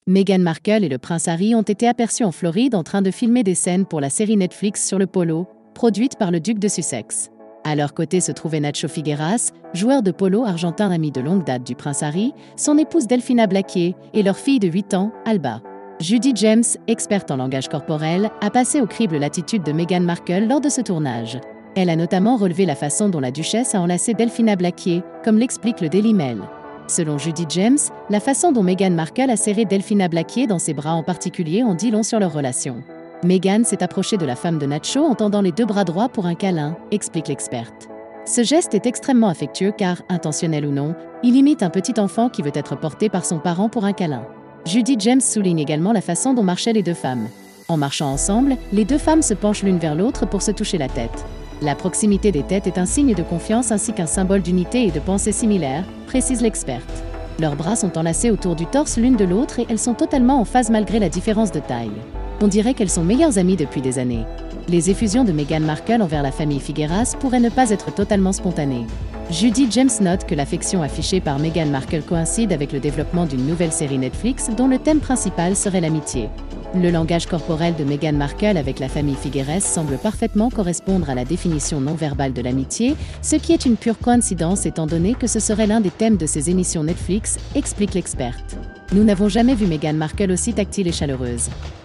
Meghan Markle et le prince Harry ont été aperçus en Floride en train de filmer des scènes pour la série Netflix sur le polo, produite par le duc de Sussex. À leur côté se trouvait Nacho Figueras, joueur de polo argentin ami de longue date du prince Harry, son épouse Delphina Blaquier et leur fille de 8 ans, Alba. Judy James, experte en langage corporel, a passé au crible l'attitude de Meghan Markle lors de ce tournage. Elle a notamment relevé la façon dont la duchesse a enlacé Delphina Blaquier, comme l'explique le Daily Mail. Selon Judy James, la façon dont Meghan Markle a serré Delphina Blaquier dans ses bras en particulier en dit long sur leur relation. Meghan s'est approchée de la femme de Nacho en tendant les deux bras droits pour un câlin, explique l'experte. Ce geste est extrêmement affectueux car, intentionnel ou non, il imite un petit enfant qui veut être porté par son parent pour un câlin. Judy James souligne également la façon dont marchaient les deux femmes. En marchant ensemble, les deux femmes se penchent l'une vers l'autre pour se toucher la tête. La proximité des têtes est un signe de confiance ainsi qu'un symbole d'unité et de pensée similaire, précise l'experte. Leurs bras sont enlacés autour du torse l'une de l'autre et elles sont totalement en phase malgré la différence de taille. On dirait qu'elles sont meilleures amies depuis des années. Les effusions de Meghan Markle envers la famille Figueras pourraient ne pas être totalement spontanées. Judy James note que l'affection affichée par Meghan Markle coïncide avec le développement d'une nouvelle série Netflix dont le thème principal serait l'amitié. Le langage corporel de Meghan Markle avec la famille Figueres semble parfaitement correspondre à la définition non verbale de l'amitié, ce qui est une pure coïncidence étant donné que ce serait l'un des thèmes de ces émissions Netflix, explique l'experte. Nous n'avons jamais vu Meghan Markle aussi tactile et chaleureuse.